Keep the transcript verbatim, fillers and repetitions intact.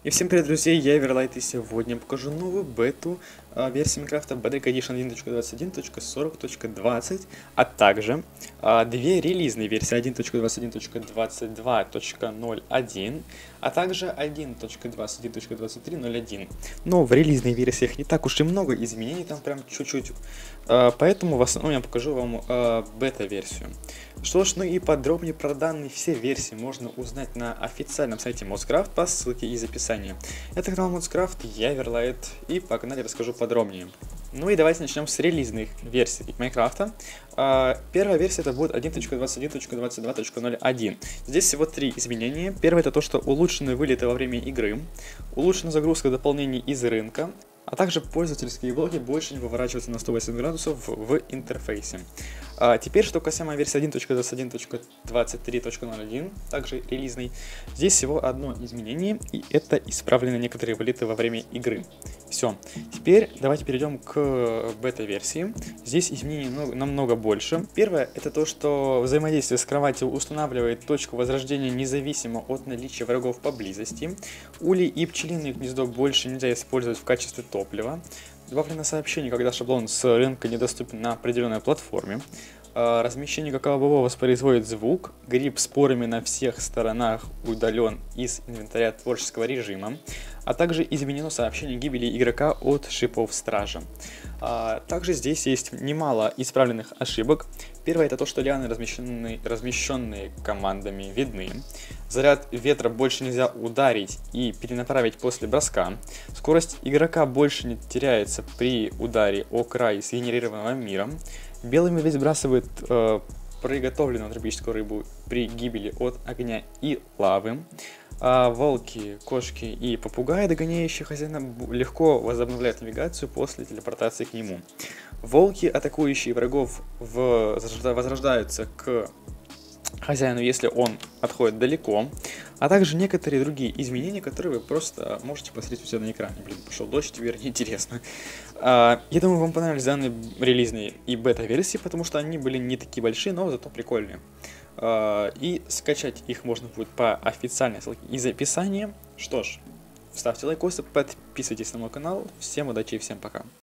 И всем привет, друзья, я Эверлайт, и сегодня покажу новую бету а, версии Майнкрафта Bedrock Edition один точка двадцать один точка сорок точка двадцать, а также а, две релизные версии один точка двадцать один точка двадцать два точка ноль один, а также один точка двадцать один точка двадцать три точка ноль один. Но в релизных версиях не так уж и много изменений, там прям чуть-чуть, а, поэтому в основном я покажу вам а, бета-версию. Что ж, ну и подробнее про данные все версии можно узнать на официальном сайте Modscraft по ссылке из описания. Это канал Modscraft, я Эверлайт, и погнали, расскажу подробнее. Ну и давайте начнем с релизных версий Майнкрафта. Первая версия это будет один точка двадцать один точка двадцать два точка ноль один. Здесь всего три изменения. Первое это то, что улучшены вылеты во время игры, улучшена загрузка дополнений из рынка, а также пользовательские блоки больше не выворачиваются на сто восемьдесят градусов в, в интерфейсе. А теперь, что касаемо версии один точка двадцать один точка двадцать три точка ноль один, также релизный, здесь всего одно изменение, и это исправлены некоторые вылеты во время игры. Все. Теперь давайте перейдем к бета-версии. Здесь изменений намного больше. Первое, это то, что взаимодействие с кроватью устанавливает точку возрождения независимо от наличия врагов поблизости. Улей и пчелиное гнездо больше нельзя использовать в качестве топлива. Добавлено сообщение, когда шаблон с рынка недоступен на определенной платформе. Размещение какао-бобов воспроизводит звук. Гриб с порами на всех сторонах удален из инвентаря творческого режима. А также изменено сообщение гибели игрока от шипов стража. Также здесь есть немало исправленных ошибок. Первое это то, что лианы, размещенные, размещенные командами, видны. Заряд ветра больше нельзя ударить и перенаправить после броска. Скорость игрока больше не теряется при ударе о край сгенерированного мира. Белый медведь сбрасывает э, приготовленную тропическую рыбу при гибели от огня и лавы. А волки, кошки и попугаи, догоняющие хозяина, легко возобновляют навигацию после телепортации к нему. Волки, атакующие врагов, в... возрождаются к хозяину, если он отходит далеко, а также некоторые другие изменения, которые вы просто можете посмотреть у себя на экране. Блин, пошел дождь, теперь неинтересно. А, я думаю, вам понравились данные релизные и бета-версии, потому что они были не такие большие, но зато прикольные. А, и скачать их можно будет по официальной ссылке из описания. Что ж, ставьте лайкосы, подписывайтесь на мой канал. Всем удачи и всем пока.